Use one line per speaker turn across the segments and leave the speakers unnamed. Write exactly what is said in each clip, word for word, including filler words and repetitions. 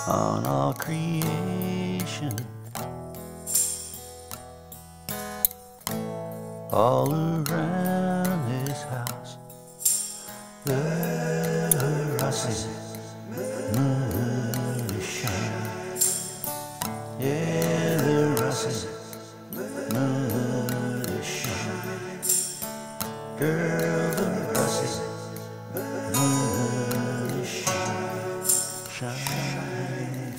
on all creation, all around this house. The Russet Moon is shining. Yeah, the Russet Moon is shining. Girl, the Russet Moon is shining, shining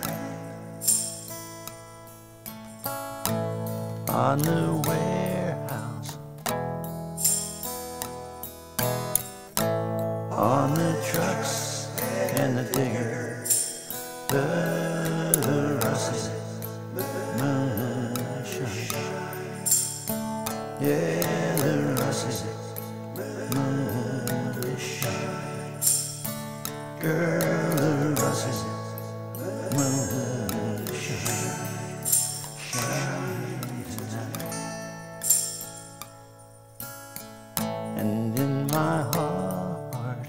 tonight. On the warehouse, on the trucks and the digger, the Russet Moon shines. Yeah, the Russet Moon is shining. Girl, the Russet Moon shines, shine tonight. And in my heart,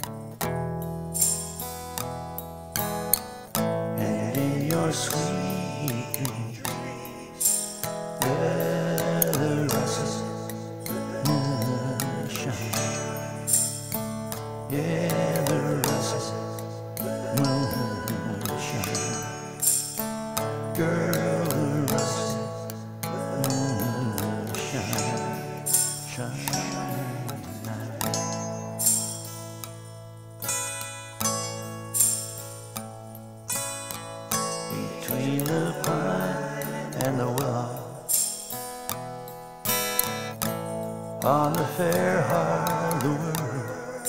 and in your sweet dreams, yeah, the Russet Moon shines. Yeah, the Russet Moon shines. Girl, the Russet Moon shines, shine tonight. Between the pine and the willow, on the fair heart of the world,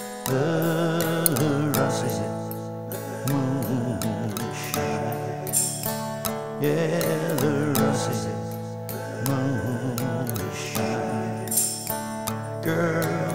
the Russet Moon shines. Yeah, the Russet Moon shines. Girl,